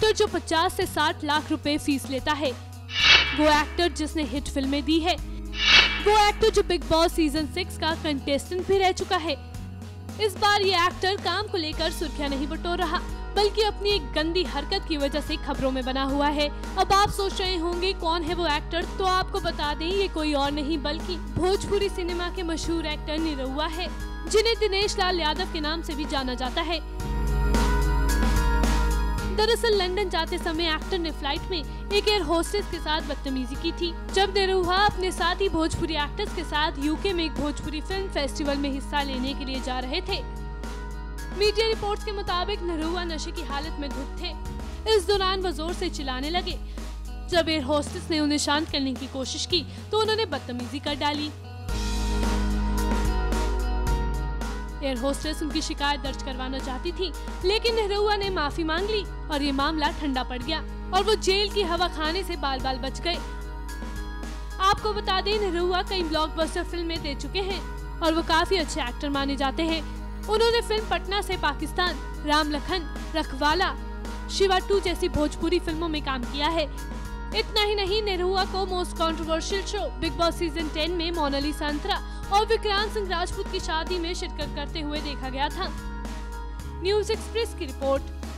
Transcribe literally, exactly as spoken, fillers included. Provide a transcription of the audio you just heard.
Actor जो पचास से साठ लाख रुपए फीस लेता है, वो एक्टर जिसने हिट फिल्में दी है, वो एक्टर जो बिग बॉस सीजन सिक्स का कंटेस्टेंट भी रह चुका है। इस बार ये एक्टर काम को लेकर सुर्खियां नहीं बटोर रहा, बल्कि अपनी एक गंदी हरकत की वजह से खबरों में बना हुआ है। अब आप सोच रहे होंगे कौन है वो एक्टर, तो आपको बता दें ये कोई और नहीं बल्कि भोजपुरी सिनेमा के मशहूर एक्टर निरहुआ है, जिन्हें दिनेश लाल यादव के नाम से भी जाना जाता है। दरअसल लंदन जाते समय एक्टर ने फ्लाइट में एक एयर होस्टेस के साथ बदतमीजी की थी। जब निरहुआ अपने साथी भोजपुरी एक्टर्स के साथ यूके में एक भोजपुरी फिल्म फेस्टिवल में हिस्सा लेने के लिए जा रहे थे। मीडिया रिपोर्ट्स के मुताबिक निरहुआ नशे की हालत में धुत थे। इस दौरान वो जोर से चिल्लाने लगे। जब एयर होस्टेस ने उन्हें शांत करने की कोशिश की तो उन्होंने बदतमीजी कर डाली। एयर होस्टेस उनकी शिकायत दर्ज करवाना चाहती थी, लेकिन निरहुआ ने माफी मांग ली और ये मामला ठंडा पड़ गया और वो जेल की हवा खाने से बाल बाल बच गए। आपको बता दें निरहुआ कई ब्लॉकबस्टर फिल्में दे चुके हैं और वो काफी अच्छे एक्टर माने जाते हैं। उन्होंने फिल्म पटना से पाकिस्तान, राम लखन, रखवाला, शिवा टू जैसी भोजपुरी फिल्मों में काम किया है। इतना ही नहीं, निरहुआ को most controversial show Bigg Boss season ten में मोनालिसा अंतरा और विक्रांत सिंह राजपूत की शादी में शिरकत करते हुए देखा गया था। न्यूज एक्सप्रेस की रिपोर्ट।